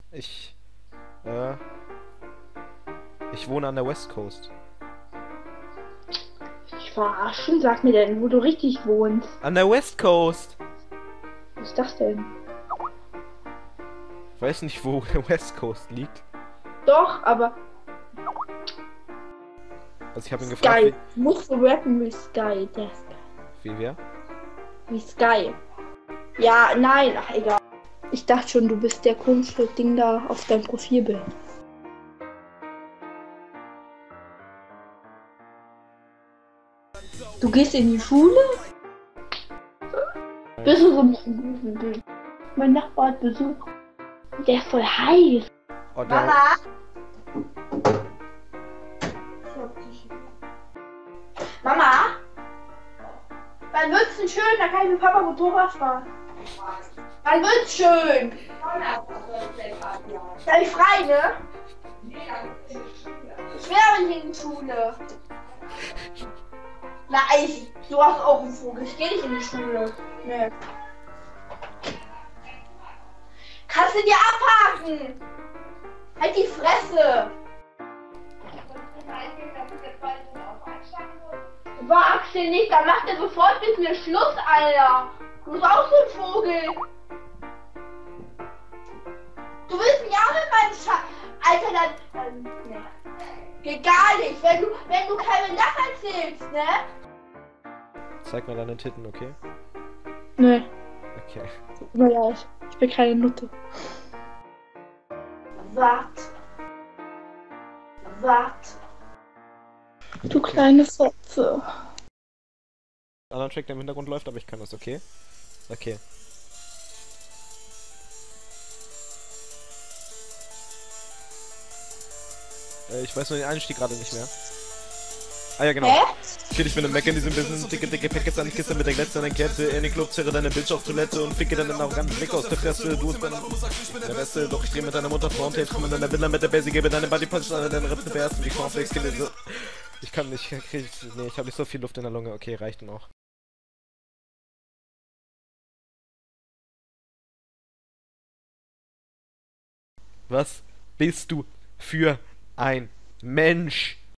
Ich, äh, ich wohne an der West Coast. Ich verarschen? Sag mir denn, wo du richtig wohnst. An der West Coast! Was ist das denn? Ich weiß nicht, wo der West Coast liegt. Doch, aber Also ich habe ihn gefragt, Sky. Musst du rappen wie Sky. Der ist geil. wie wer? Wie Sky. Ja, nein, ach egal. Ich dachte schon, du bist der komische Ding da auf deinem Profilbild. Du gehst in die Schule? Bist du so ein guten Bild? Mein Nachbar hat Besuch. Der ist voll heiß. Oh, Mama! Mama? Wann wird's denn schön? Da kann ich mit Papa Motorrad fahren. Wann wird's schön? Da ich frei, ne? Ich will aber nicht in die Schule. Na, du hast auch einen Vogel. Ich gehe nicht in die Schule. Nee. Kannst du dir abhaken? Halt die Fresse! War Axel nicht, dann macht er sofort mit mir Schluss, Alter! Du bist auch so ein Vogel! Du willst mich auch mit meinem Alter, dann ne. Geht gar nicht, wenn du keine Sachen erzählst, ne? zeig mir deine Titten, okay? Nee, Okay. tut mir leid. Ich bin keine Nutte. Wart. Du kleine Fotze. Anderen Track, der im Hintergrund läuft, aber ich kann das, okay? Okay. Ich weiß nur den Einstieg gerade nicht mehr. Ah ja, genau. Hä? Chill ich mit dem Mac in diesem Business, dicke Packets an die Kiste mit der Glätze an den Kette. In den Club zerre deine Bitch auf Toilette und ficke dann den arroganten Blick aus der Fresse. Du bist der Beste, doch ich dreh mit deiner Mutter Fronttapes, komm in deiner Villa mit der Base, gebe deine Bodypunch an deine Rippen beersten wie Cornflakes, so. Ich kann nicht, nee, ich habe nicht so viel Luft in der Lunge. Okay, reicht noch. Was bist du für ein Mensch?